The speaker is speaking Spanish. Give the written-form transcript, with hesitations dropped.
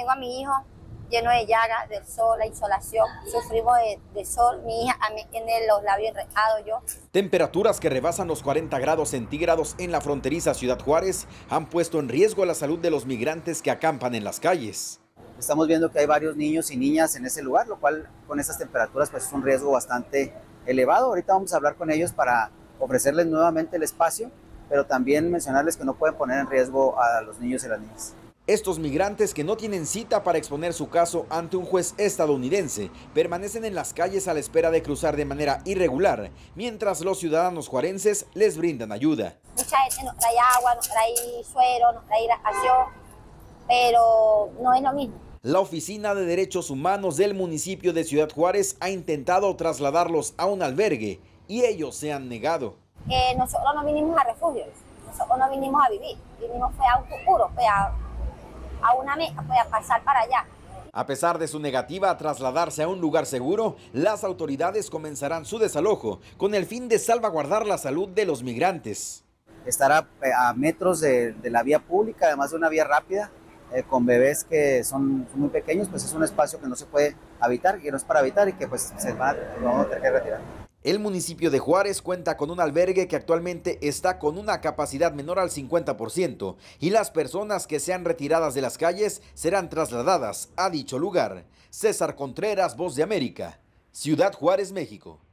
tengo a mi hijo lleno de llagas del sol, la insolación, sufrimos de sol, mi hija también tiene los labios enrejados, yo. Temperaturas que rebasan los 40 grados centígrados en la fronteriza Ciudad Juárez han puesto en riesgo la salud de los migrantes que acampan en las calles. Estamos viendo que hay varios niños y niñas en ese lugar, lo cual con esas temperaturas pues es un riesgo bastante elevado. Ahorita vamos a hablar con ellos para ofrecerles nuevamente el espacio, pero también mencionarles que no pueden poner en riesgo a los niños y las niñas. Estos migrantes que no tienen cita para exponer su caso ante un juez estadounidense permanecen en las calles a la espera de cruzar de manera irregular, mientras los ciudadanos juarenses les brindan ayuda. Mucha gente nos trae agua, nos trae suero, nos trae hidratación, pero no es lo mismo. La Oficina de Derechos Humanos del municipio de Ciudad Juárez ha intentado trasladarlos a un albergue y ellos se han negado. Nosotros no vinimos a refugios, nosotros no vinimos a vivir, vinimos fue a un futuro, fue a una meta, fue a pasar para allá. A pesar de su negativa a trasladarse a un lugar seguro, las autoridades comenzarán su desalojo con el fin de salvaguardar la salud de los migrantes. Estar a metros de la vía pública, además de una vía rápida, con bebés que son muy pequeños, pues es un espacio que no se puede habitar, que no es para habitar y que pues vamos a tener que retirar. El municipio de Juárez cuenta con un albergue que actualmente está con una capacidad menor al 50% y las personas que sean retiradas de las calles serán trasladadas a dicho lugar. César Contreras, Voz de América, Ciudad Juárez, México.